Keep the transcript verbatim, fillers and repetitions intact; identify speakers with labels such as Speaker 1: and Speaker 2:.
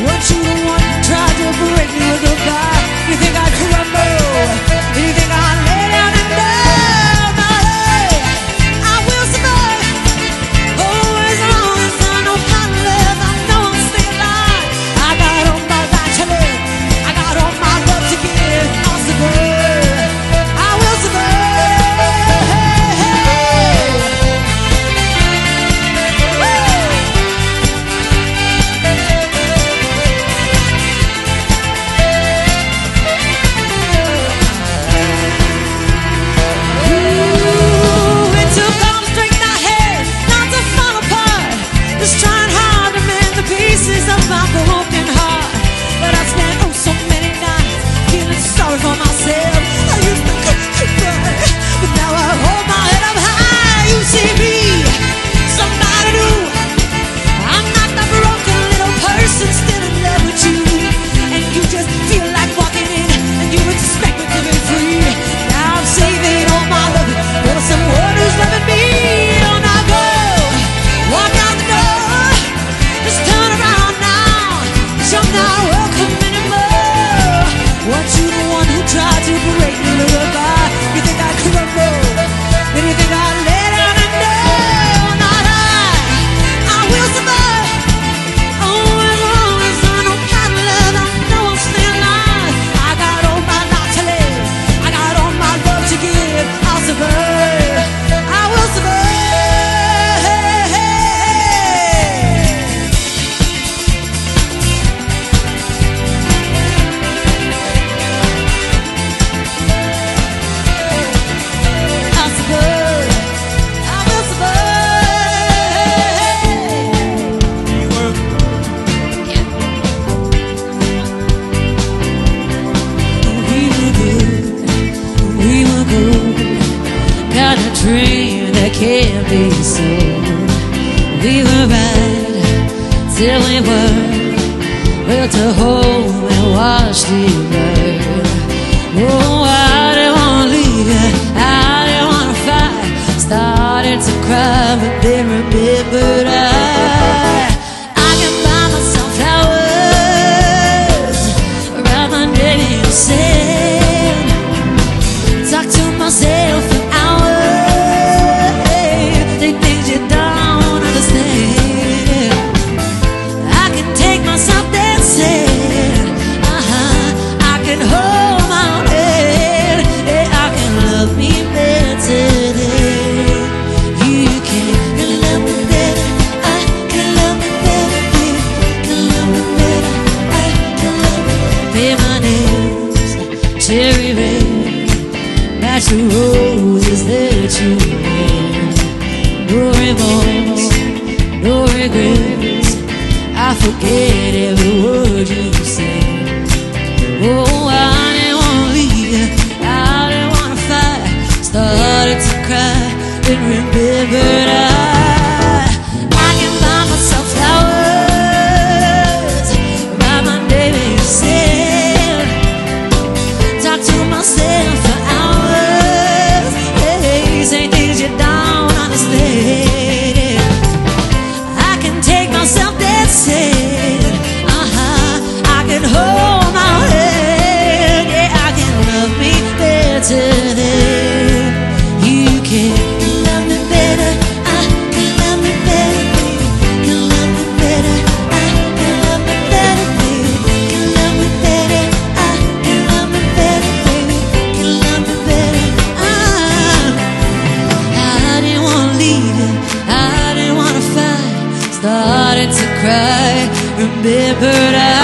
Speaker 1: Weren't you the one who tried to break me with goodbye? You think I'd crumble? You think I'd lay down and die? But hey, I will survive. Oh, as long as I know how to live, I know I'll stay alive. I got all my life to live. I got all my love to give. I'll survive. I will survive. For myself, I used to cry, but now I hold my head up high. You see me, somebody new. I'm not the broken little person still in love with you, and you just feel like walking in, and you expect me to be free. Now I'm saving all my love for someone who's loving me. On I go, walk out the door, just turn around now, 'cause you're not welcome anymore. Want you the one who tried to break me with goodbye? You think I'd crumble? Then you think I'd lay down and die? Not I. I will survive. Oh, as long as I know how to love, I know I'll stay alive. I got all my life to live. I got all my love to give. I'll survive. I will survive. Got a dream that can't be sold. We were right till we were. Built a home and watched it burn. Oh, I didn't wanna leave, I didn't wanna fight. Started to cry, but then remembered I I can buy myself flowers, write my name in the sand, talk to myself for hours, say things you don't understand. I can take myself dancing, uh-huh. I can hold my own head, yeah, I can love me better than you can. Can love me better, I can love me better, you can love me better, I can love me. Paint my nails cherry red, match the roses that you wear. No remorse, no regrets, I forget every word you say. Oh, I didn't wanna leave, I didn't wanna fight. Started to cry, then remembered I I can buy myself flowers, write my name in the sand, talk to myself for hours, hey, say things you don't understand. I can take myself dancing, uh-huh. I can hold my own head, yeah, I can love me better than you can. Love me better, I can love me better, baby. Can love me better, I can love me better, baby. Can love me better, I can love me better, baby. Can love me better, ah. I didn't wanna leave you, I didn't wanna fight. Started to cry, remembered I